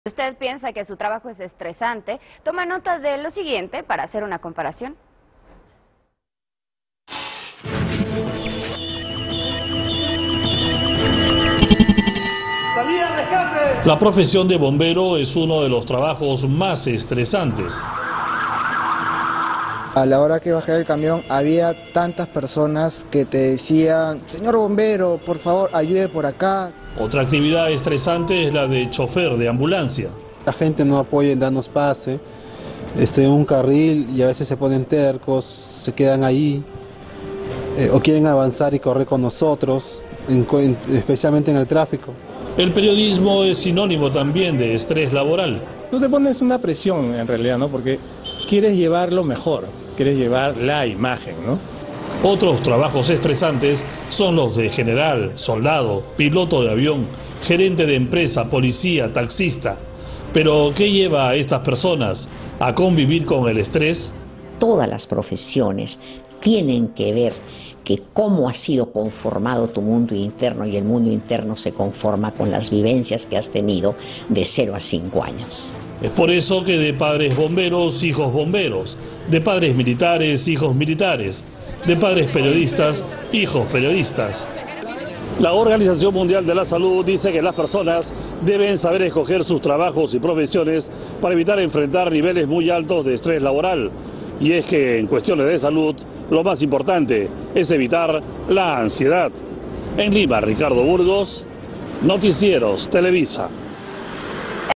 Si usted piensa que su trabajo es estresante, toma nota de lo siguiente para hacer una comparación. La profesión de bombero es uno de los trabajos más estresantes. A la hora que bajé del camión había tantas personas que te decían: señor bombero, por favor, ayude por acá. Otra actividad estresante es la de chofer de ambulancia. La gente no apoya en darnos pase, en un carril, y a veces se ponen tercos, se quedan ahí, o quieren avanzar y correr con nosotros, especialmente en el tráfico. El periodismo es sinónimo también de estrés laboral. Tú te pones una presión en realidad, ¿no? Porque quieres llevar lo mejor, quieres llevar la imagen, ¿no? Otros trabajos estresantes son los de general, soldado, piloto de avión, gerente de empresa, policía, taxista. Pero ¿qué lleva a estas personas a convivir con el estrés? Todas las profesiones tienen que ver que cómo ha sido conformado tu mundo interno, y el mundo interno se conforma con las vivencias que has tenido de 0 a 5 años. Es por eso que de padres bomberos, hijos bomberos, de padres militares, hijos militares, de padres periodistas, hijos periodistas. La Organización Mundial de la Salud dice que las personas deben saber escoger sus trabajos y profesiones para evitar enfrentar niveles muy altos de estrés laboral. Y es que en cuestiones de salud, lo más importante es evitar la ansiedad. En Lima, Ricardo Burgos, Noticieros Televisa.